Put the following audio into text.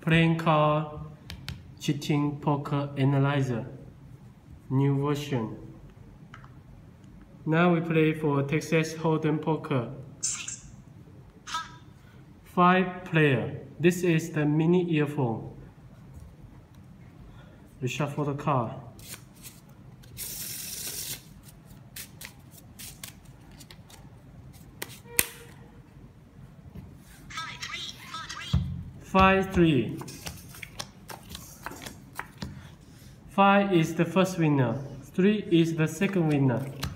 Playing card cheating poker analyzer, new version. Now we play for Texas Hold'em poker. 5 player. This is the mini earphone. We shuffle the card. Five, 3. 5 is the first winner. 3 is the second winner.